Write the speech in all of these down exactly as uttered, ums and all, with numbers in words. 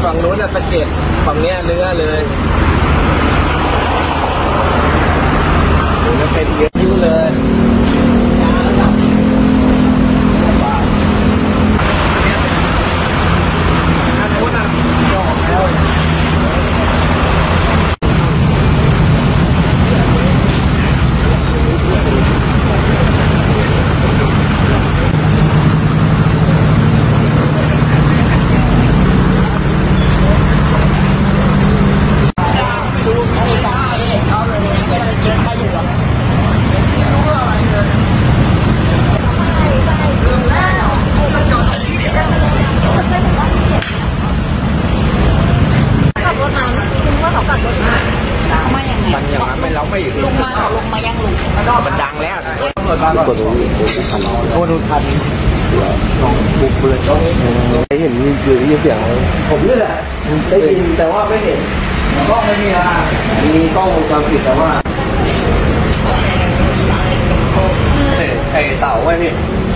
ฝั่งนู้นน่ะสะเก็ดฝั่งเนี้ยเนื้อเลยเนื้อเป็นเยอะนิ้วเลยมันอย่างนั้นไม่เราไม่ลงมาลงมายังลุงมันดังแล้วกดโทนุทันสองบุกเบิร์ดไม่เห็นมีเสียงเสียงผมนี่แหละได้ยินแต่ว่าไม่เห็นกล้องไม่มีอ่ะมีกล้องวงจรปิดแต่ว่าไข่เต่าไว้พี่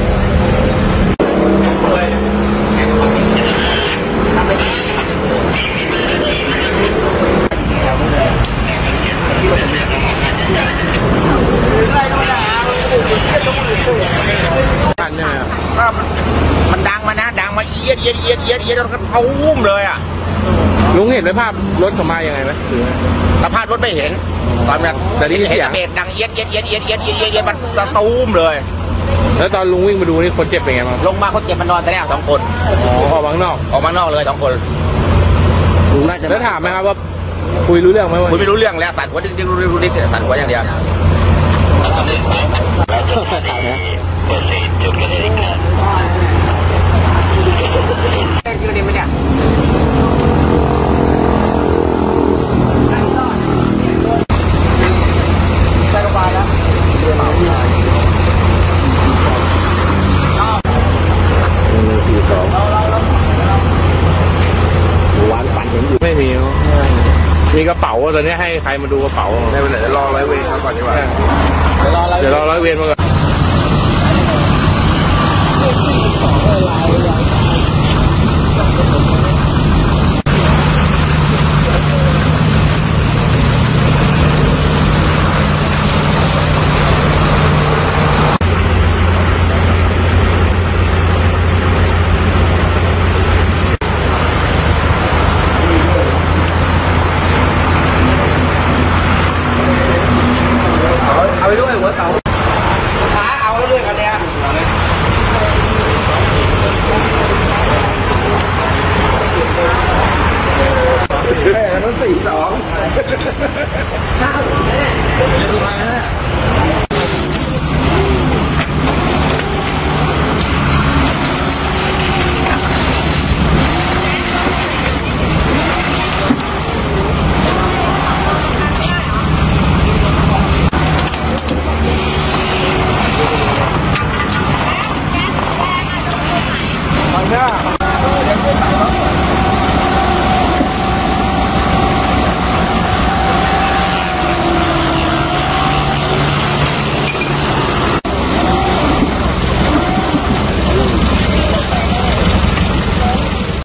มันดังมานะดังมาเอียดเอียดเอียดเอียดเอียดแล้วก็ตุ้มเลยอ่ะลุงเห็นไหมภาพรถเขามายังไงไหมสภาพรถไม่เห็นตอนนั้นแต่ที่เห็นเสียงดังเอียดเอียดเอียดเอียดเอียดเอียดเอียดมันตุ้มเลยแล้วตอนลุงวิ่งมาดูนี่คนเจ็บเป็นไงบ้างลงมาคนเจ็บมันนอนแต่แรกสองคนอ๋อออกมาข้างนอกออกมาข้างนอกเลยสองคนลุงน่าจะแล้วถามไหมครับว่าคุยรู้เรื่องไหมคุยไม่รู้เรื่องแล้วสั่นหัวดิ้งดิ้งดิ้งดิ้งสั่นหัวอย่างเดียวยืนดีไหมเนี่ยใส่ลงไปแล้วสี่สองหวานฝันเห็นอยู่ไม่มีมีกระเป๋าตอนนี้ให้ใครมาดูกระเป๋าได้ไปไหนจะรอร้อยเวรมาก่อนดีกว่าเดี๋ยวรอร้อยเวรมาก่อนเอาไปด้วยหัวเสาขาเอาแล้วด้วยกันเลยอ่ะเฮ้ยมันสี่สอง